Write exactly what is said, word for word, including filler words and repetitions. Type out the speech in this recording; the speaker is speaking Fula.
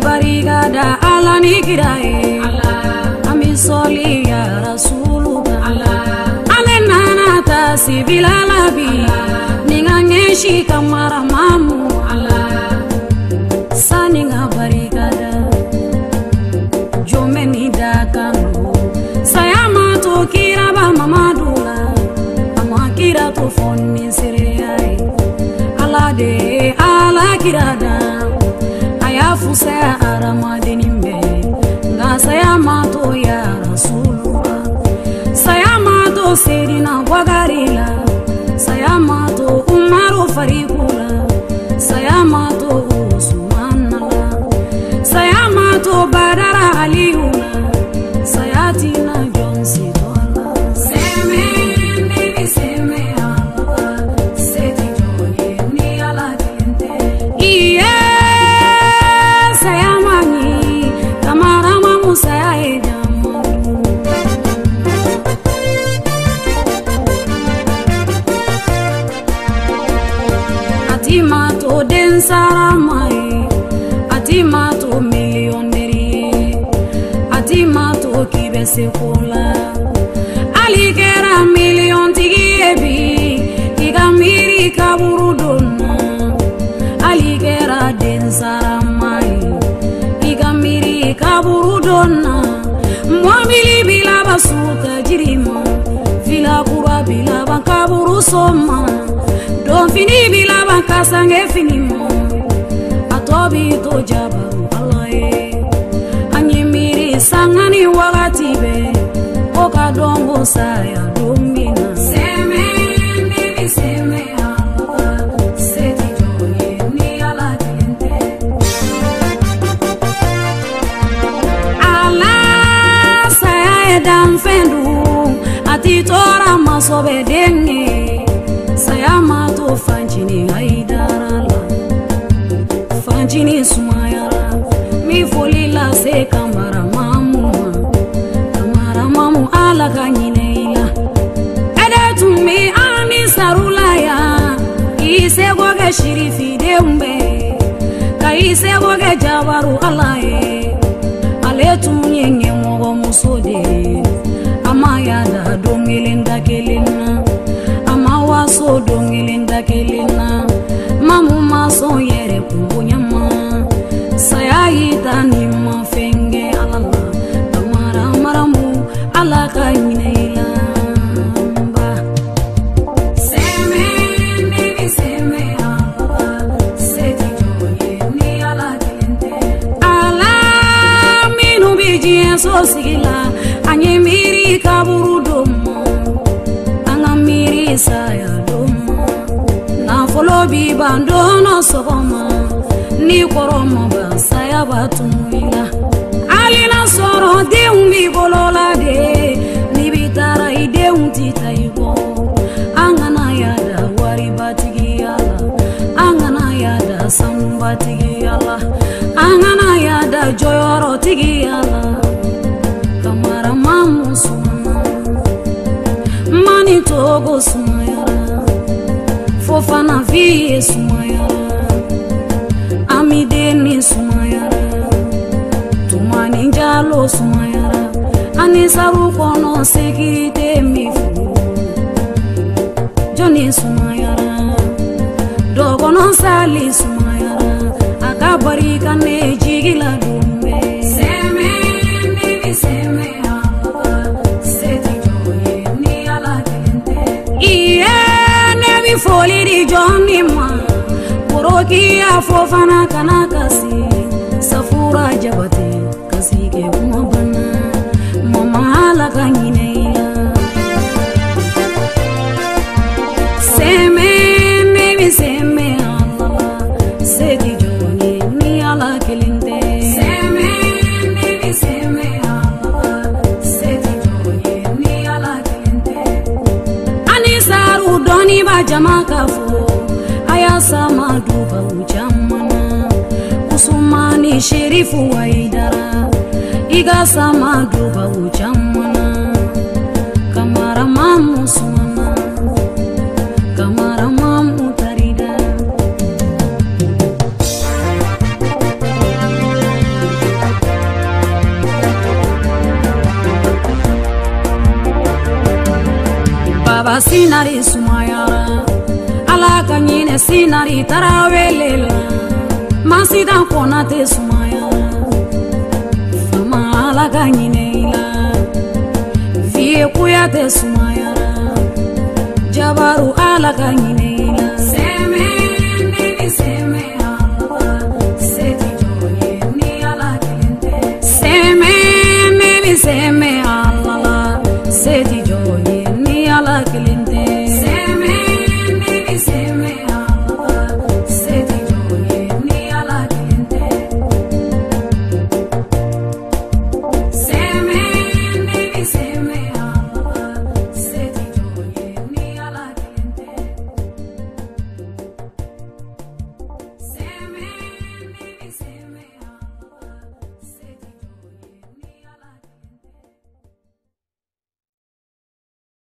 barigada ala ni kirae ami soli ya rasuluka ale nana ta sibila labi ninga ngeshi kamara mamu saninga barigada jomeni dakano sayama to kiraba mamadula amakira to fonni siriyai ala de ala kirada Fusa aramadinimbe nga sayamato ya rasulullah sayamato serina wagarila sayamato umaru farikula sayamato usmanala sayamato badara aliula sayatina jonsi dola seme nebi seme Allah seti joye ni ala kente iye Atimato densaramai, atimato millioneri, atimato kibese kola, alikera million tigiebi, igamiri kaburudona, alikera densaramai, igamiri kaburudona, mwamili bila basuka jirima, vila kura bila bankaburu soma. Don fini bila bakasa nge fini mo atobi to jabaru Allah e anyimiri sangani wakati be oka dongo saya domina seme nebi seme Allah seti joye ni ala kente Allah saya edam fendu atitora masobe denge sayamato fanjini haidarala fanjini sumayara mi folila se kamara mamu kamara mamu ala kanyineila edetumi ami sarulaya ise goge shirifi dembe kaise goge jabaru alaye aletumye ngemogo musode amaya da dongelinda kelina so dongelinda kelina mamu maso yere kunyama sayayita ni mafenge alala tamara maramu alaka ineila ba seme nebi seme ala seti joye ni ala kente ala minu biji so sigila anyemiri kaburudomo angamiri saya Folo bi bandono sogoma ni koromo ba saya batumuila alina soro de umbi bolola de ni bitara ide untita ibo angana yada wari batigi ala angana yada sambatigi ala angana yada joyoro tigi ala kamara mamu suma mani togo sumayara Fofana vie sumayara amideni sumayara tumani njalo sumayara anisaru kono sekirite mifu joni sumayara dogono sali sumayara akabari kane jigila dumbe seme nebi seme Allah seti joye ni ala kente iye foli di joni ma Kuroki ya fofana kana kasi Safura jabate kasi ke kumabana Mama hala kanyineila Seme nebi seme Allah Seti joni ni ala kelinde Seme nebi seme Allah Seti joni ni ala kelinde Anisaru doni ba jamaka fo aya sama duba ujamana Usumani sherifu waidara iga sama duba ujamana kamara mamu sumana kamara mamu tarida sinari sumayara ala kanyine sinari tarawelela masida konate sumayara fama ala kanyine ila vie kuyate sumayara jabaru ala kanyine